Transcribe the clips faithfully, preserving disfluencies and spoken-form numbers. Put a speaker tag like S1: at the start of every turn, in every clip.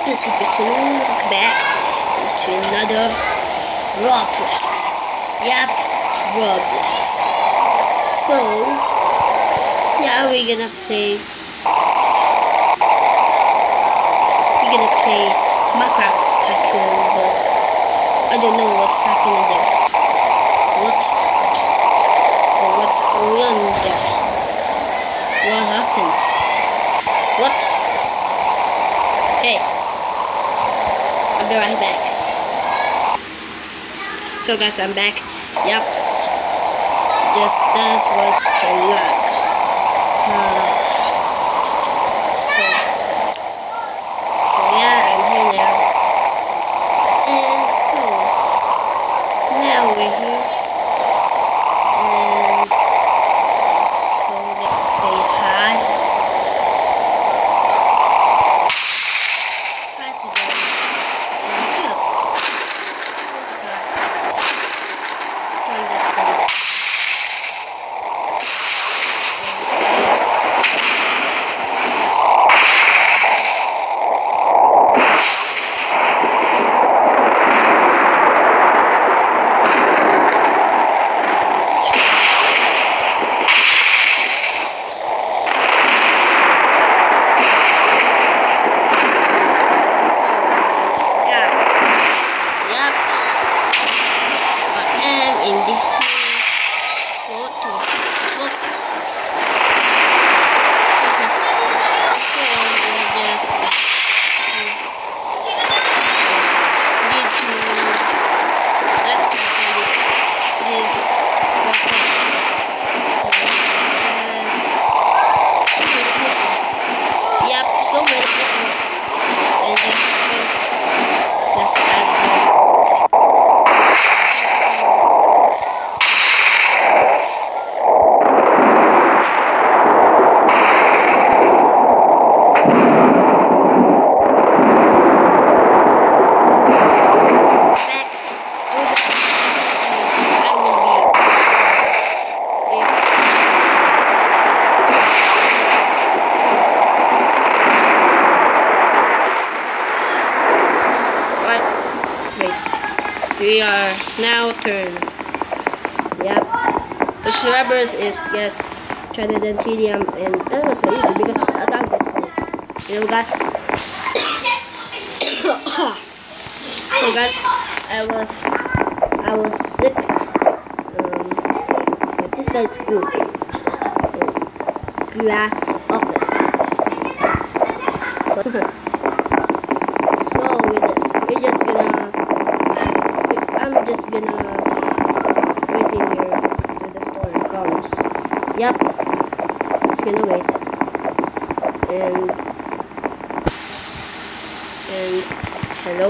S1: is returning back to another Roblox. Yep, Roblox. So, yeah, we're gonna play. We're gonna play Minecraft Tycoon, but I don't know what's happening there. What? Or what's going on there? What happened? What? Hey, I'll be right back. So guys, I'm back. Yep. Just that was a lag. Uh, so, so yeah, I'm here now. And so, now we're here. And so let's say hi. Hi to them. And yep. Let's start. Turn this on. So many people, and just just as we are now turned. Yep. The survivors is yes, Trident Tedium, and that was so easy because it's a darkness. You know, guys. So guys, I was I was sick. Um, but this guy's cool. Um, glass office. So we're, we're just gonna. I'm just gonna wait in here till the storm comes. Yep, just gonna wait. And and hello.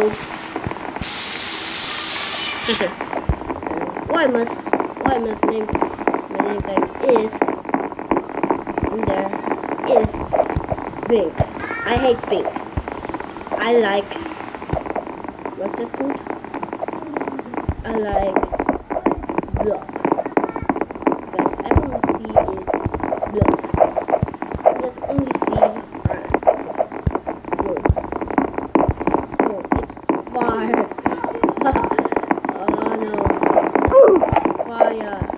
S1: why must why must name my name tag is in there is pink. I hate pink. I like what's it called? I like block. Guys, I only see is block. I just only see wood. So it's fire. Oh no. Fire.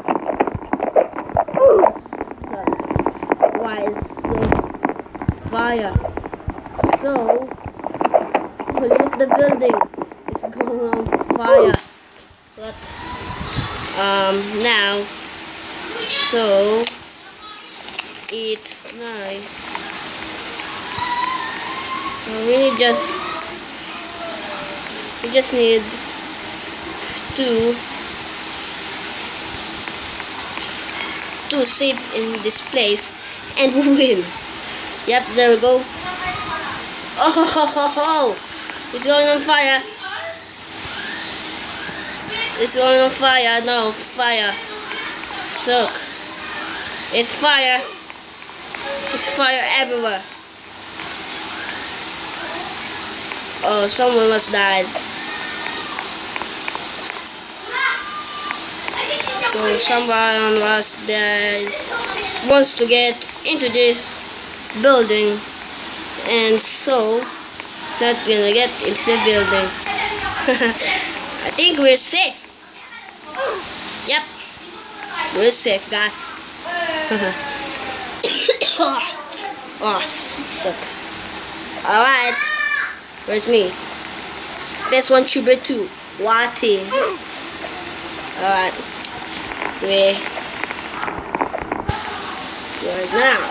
S1: Why is so fire? So look, the building is going on fire. But um now so it's night. So we need just we just need to to save in this place and win. Yep, there we go. Oh, it's going on fire. It's going on fire. No, fire. Suck. It's fire. It's fire everywhere. Oh, someone must died. So someone was there wants to get into this building, and so not gonna get into the building. I think we're safe. Yep, we're safe, guys. Oh, suck. Alright, where's me? Best one, tuber two. Wati. Alright, we where now?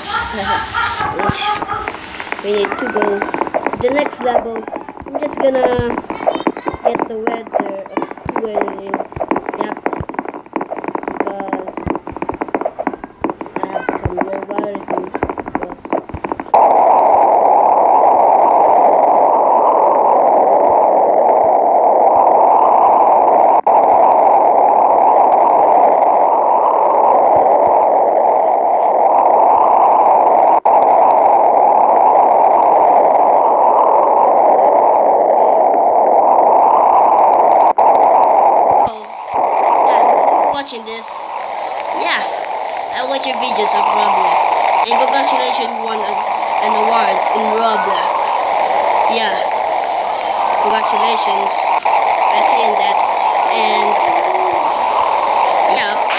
S1: We need to go to the next level. I'm just gonna get the weather of weathering. Yep, because I have some low variety. Watching this, yeah, I watch your videos of Roblox, and congratulations, won an, an award in Roblox. Yeah, congratulations, I seen that, and yeah.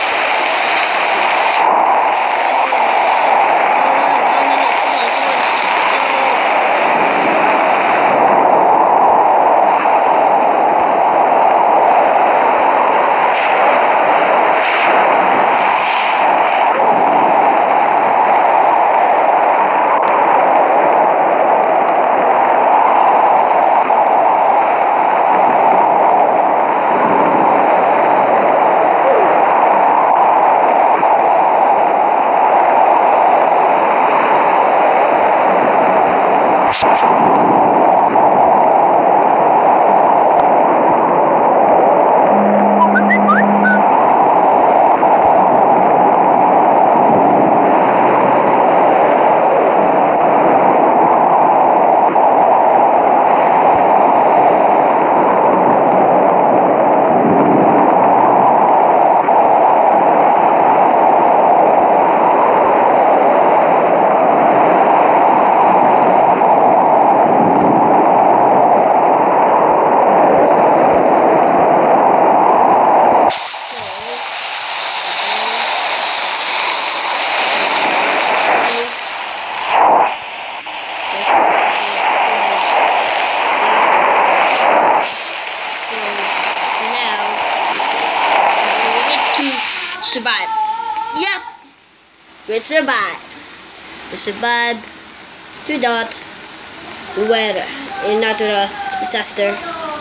S1: Survive. Yep. We survive. We survive to that weather in natural disaster.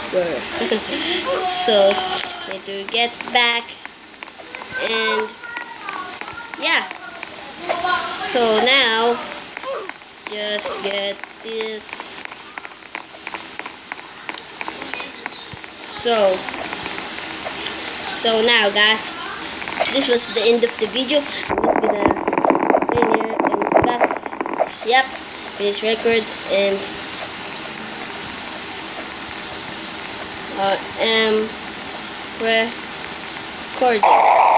S1: So need to get back, and yeah. So now just get this. So so now, guys, this was the end of the video. I'm just gonna play here and so guys, yep, finish record, and I am recording.